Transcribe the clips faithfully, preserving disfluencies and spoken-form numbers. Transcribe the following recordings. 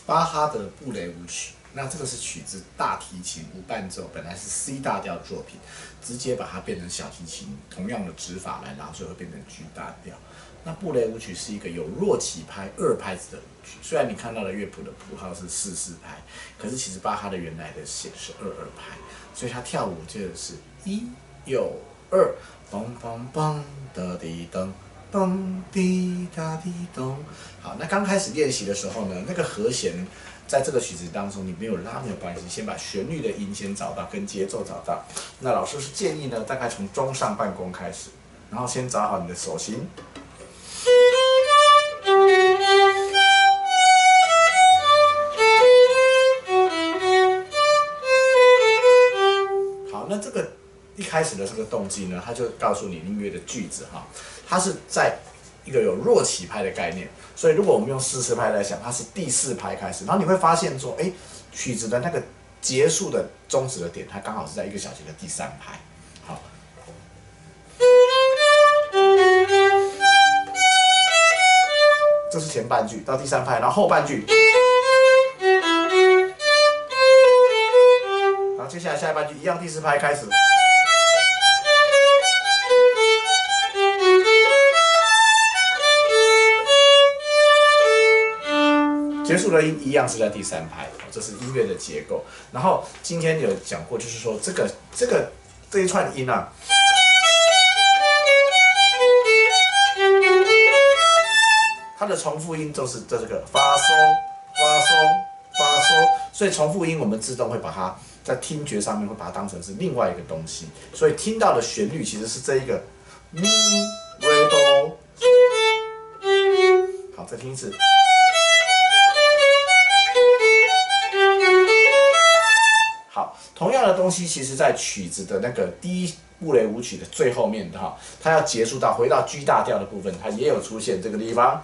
巴哈的布雷舞曲，那这个是取自大提琴无伴奏，本来是 C 大调作品，直接把它变成小提琴同样的指法来拉，所以会变成 G 大调。那布雷舞曲是一个有弱起拍二拍子的舞曲，虽然你看到的乐谱的谱号是四四拍，可是其实巴哈的原来的写是二二拍，所以他跳舞接的是一又二，梆梆梆哒滴噔。咚滴答滴咚，好，那刚开始练习的时候呢，那个和弦在这个曲子当中你没有拉没有关系，先把旋律的音先找到，跟节奏找到。那老师是建议呢，大概从中上半弓开始，然后先找好你的手型。好，那这个一开始的这个动机呢，它就告诉你音乐的句子哈。它是在一个有弱起拍的概念，所以如果我们用四四拍来想，它是第四拍开始，然后你会发现说，哎，曲子的那个结束的终止的点，它刚好是在一个小节的第三拍。好，这是前半句到第三拍，然后后半句，然后接下来下一半句一样第四拍开始。结束的音一样是在第三拍，这是音乐的结构。然后今天有讲过，就是说这个这个这一串音啊，它的重复音就是这个发嗦发嗦发嗦，所以重复音我们自动会把它在听觉上面会把它当成是另外一个东西，所以听到的旋律其实是这一个咪瑞哆。好，再听一次。同样的东西，其实在曲子的那个第一布雷舞曲的最后面的哈，它要结束到回到 G 大调的部分，它也有出现这个地方，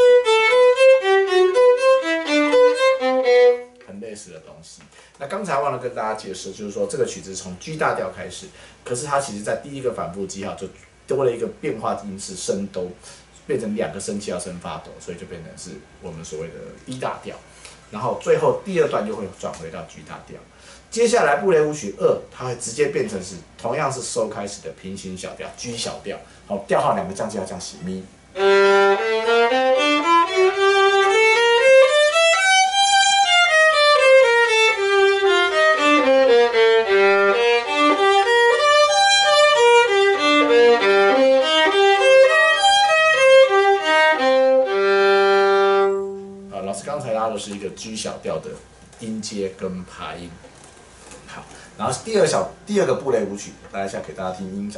很类似的东西。那刚才忘了跟大家解释，就是说这个曲子从 G 大调开始，可是它其实在第一个反复记号就多了一个变化音是升哆，变成两个升七要升发哆，所以就变成是我们所谓的 D 大调。然后最后第二段就会转回到 G 大调。接下来布雷舞曲二，它会直接变成是同样是收开始的平行小调 G 小调，好，调号两个降记要降西咪。好，老师刚才拉的是一个 G 小调的音阶跟爬音。好，然后第二小第二个布雷舞曲，大家现在给大家听音响。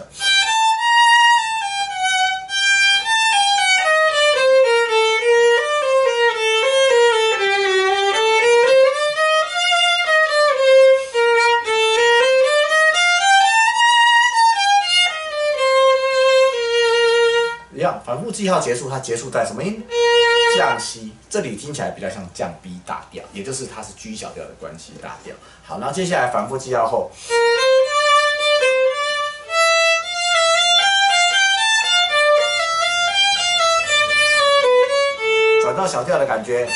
一样，反复记号结束，它结束在什么音？降西，这里听起来比较像降 B 大调，也就是它是 G 小调的关系大调。好，然后接下来反复记号后，转到小调的感觉，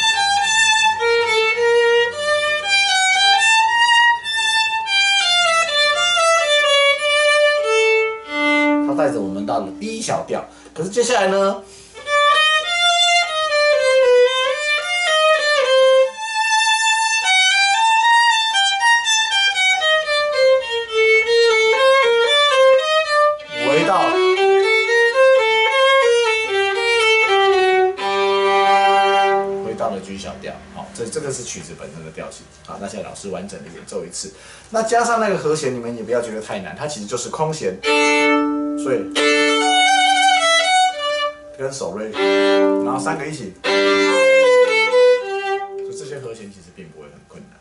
它带着我们到了 B 小调。可是接下来呢？G 小调，好，这这个是曲子本身的调性。好，那现在老师完整的演奏一次，那加上那个和弦，你们也不要觉得太难，它其实就是空弦，所以跟手瑞，然后三个一起，所以这些和弦其实并不会很困难。